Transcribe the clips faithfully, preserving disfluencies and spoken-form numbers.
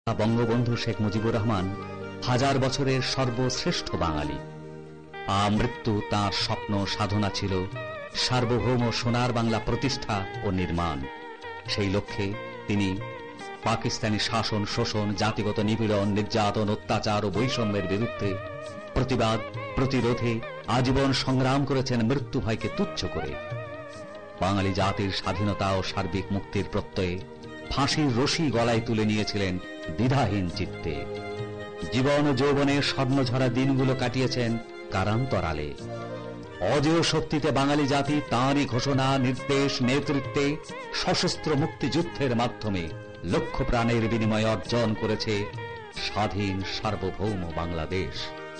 বঙ্গবন্ধু শেখ মুজিবুর রহমান হাজার বছরের সর্বশ্রেষ্ঠ বাঙালি। আমৃত্যু তাঁর স্বপ্ন সাধনা ছিল সার্বভৌম সোনার বাংলা প্রতিষ্ঠা ও নির্মাণ। সেই লক্ষ্যে তিনি পাকিস্তানি শাসন, শোষণ, জাতিগত নিপীড়ন, নির্যাতন, অত্যাচার ও বৈষম্যের বিরুদ্ধে প্রতিবাদ প্রতিরোধে আজীবন সংগ্রাম করেছেন মৃত্যু ভয়কে তুচ্ছ করে। বাঙালি জাতির স্বাধীনতা ও সার্বিক মুক্তির প্রত্যয়ে ফাঁসির রশি গলায় তুলে নিয়েছিলেন দ্বিধাহীন চিত্তে। জীবন ও যৌবনের স্বর্ণঝরা দিনগুলো কাটিয়েছেন কারান্তরালে। অজেয় শক্তিতে বাঙালি জাতি তাঁরই ঘোষণা, নির্দেশ, নেতৃত্বে সশস্ত্র মুক্তিযুদ্ধের মাধ্যমে লক্ষ প্রাণের বিনিময়ে অর্জন করেছে স্বাধীন সার্বভৌম বাংলাদেশ।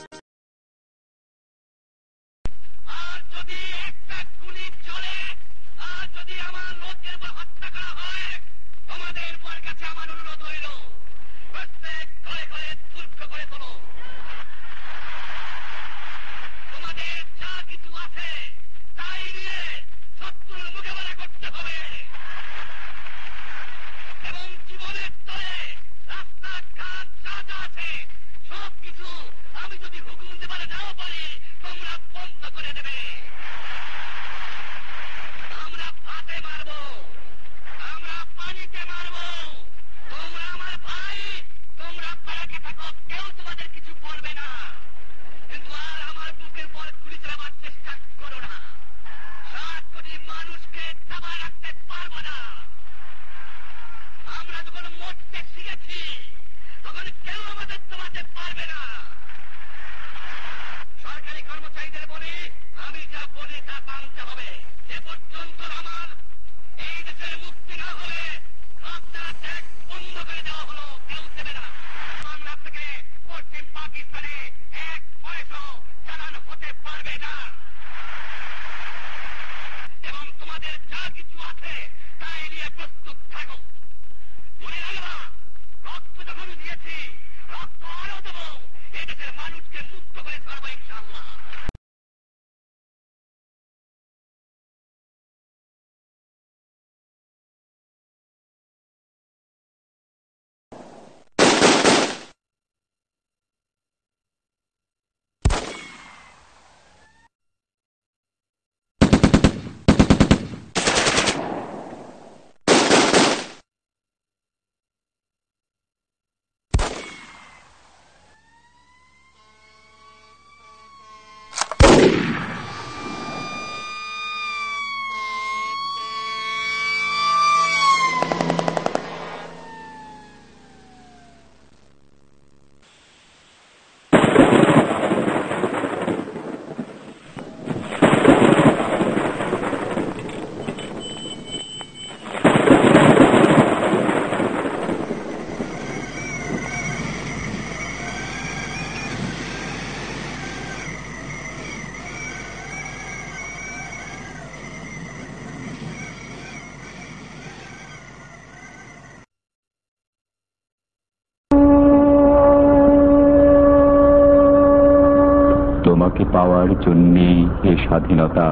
তোমাকে পাওয়ার জন্যে হে স্বাধীনতা,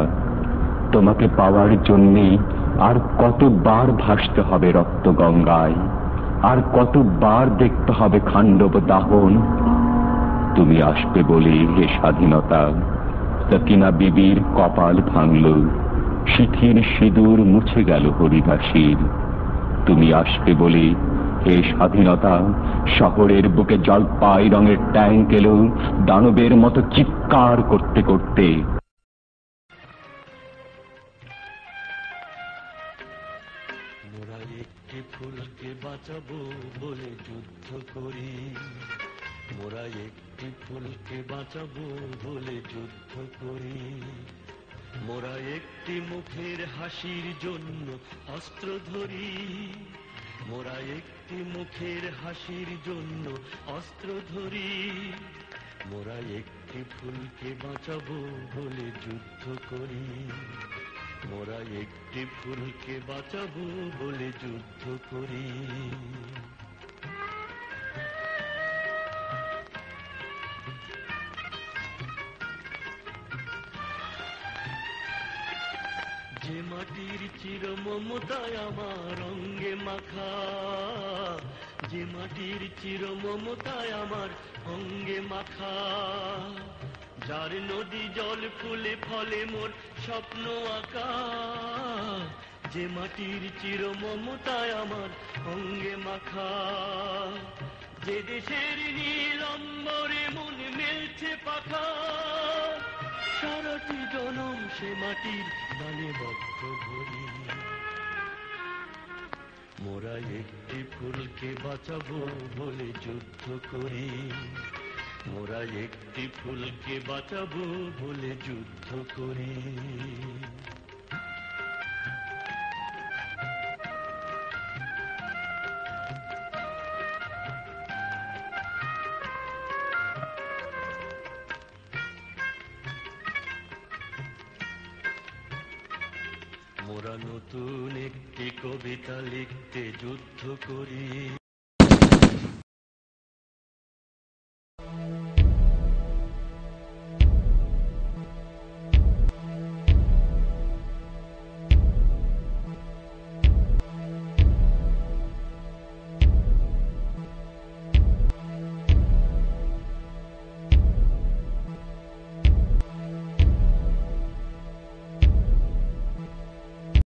তোমাকে পাওয়ার জন্যে আর কতবার ভাসতে হবে রক্ত গঙ্গায়, আর কতবার দেখতে হবে খাণ্ডব দাহন। তুমি আসবে বলে হে স্বাধীনতা, সকিনা বিবির কপাল ভাঙল, শিথির সিঁদুর মুছে গেল হরিদাসীর। তুমি আসবে বলে হে স্বাধীনতা, শহরের বুকে জলপাই রঙের ট্যাঙ্ক এলো দানবের মতো চিৎকার করতে করতে। মোরা একটি ফুলকে বাঁচাবো বলে যুদ্ধ করি, মোরা একটি ফুলকে বাঁচাবো বলে যুদ্ধ করি। মোরা একটি মুখের হাসির জন্য অস্ত্র ধরি, মোরা একটি মুখের হাসির জন্য অস্ত্র ধরি। মোরা একটি ফুলকে বাঁচাবো বলে যুদ্ধ করি, মোরা একটি ফুলকে বাঁচাবো বলে যুদ্ধ করি। যে মাটি মাটির চির মমতায় আমার অঙ্গে মাখা, যে মাটির চির মমতায় আমার অঙ্গে মাখা, যার নদী জল ফুলে ফলে মোর স্বপ্ন আঁকা, যে মাটির চির মমতায় আমার অঙ্গে মাখা, যে দেশের নীল অম্বরে মন মেলছে পাখা, সারাটি জনম সে মাটির গানে বদ্ধ ভরি। মোরা একটি ফুলকে বাঁচাবো বলে যুদ্ধ করি, মোরা একটি ফুলকে বাঁচাবো বলে যুদ্ধ করি। মোরা নতুন একটি কবিতা লিখতে যুদ্ধ করি।